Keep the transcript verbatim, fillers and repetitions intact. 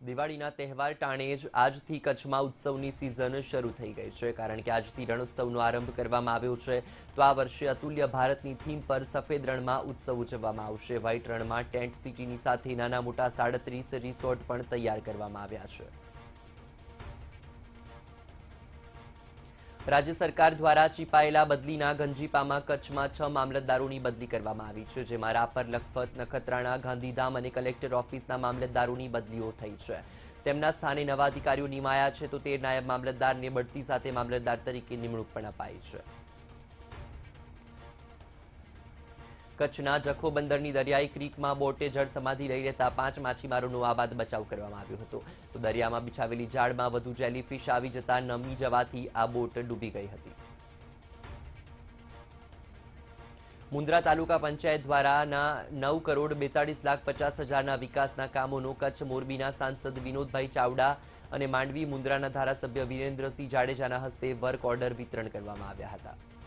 દિવાળીના તહેવાર ટાણે જ આજથી કચ્છમાં ઉત્સવની સિઝન શરૂ થઈ ગઈ છે, કારણ કે આજથી રણોત્સવનો આરંભ કરવામાં આવ્યો છે. તો આ વર્ષે અતુલ્ય ભારતની થીમ પર સફેદ રણમાં ઉત્સવ ઉજવવામાં આવશે. વ્હાઇટ રણમાં ટેન્ટ સિટીની સાથે નાના મોટા સાડત્રીસ રિસોર્ટ પણ તૈયાર કરવામાં આવ્યા છે. રાજ્ય સરકાર દ્વારા ચીપાયેલા બદલીના ગંજીપામાં કચ્છમાં છ મામલતદારોની બદલી કરવામાં આવી છે, જેમાં રાપર, લખપત, નખત્રાણા, ગાંધીધામ અને કલેક્ટર ઓફિસના મામલતદારોની બદલીઓ થઈ છે. તેમના સ્થાને નવા અધિકારીઓ નિમાયા છે, તો તેર નાયબ મામલતદારને બઢતી સાથે મામલતદાર તરીકે નિમણૂક પણ અપાઈ છે. કચ્છના જખો બંદરની દરિયાઈ ક્રીકમાં બોટે જળ સમાધિ લઈ રહેતા પાંચ માછીમારોનો આબાદ બચાવ કરવામાં આવ્યો હતો. તો દરિયામાં બિછાવેલી જાળમાં વધુ જેલીફિશ આવી જતા નમી જવાથી આ બોટ ડૂબી ગઈ હતી. મુન્દ્રા તાલુકા પંચાયત દ્વારાના નવ કરોડ બેતાળીસ લાખ પચાસ હજારના વિકાસના કામોનો કચ્છ મોરબીના સાંસદ વિનોદભાઈ ચાવડા અને માંડવી મુન્દ્રાના ધારાસભ્ય વિરેન્દ્રસિંહ જાડેજાના હસ્તે વર્ક ઓર્ડર વિતરણ કરવામાં આવ્યા હતા.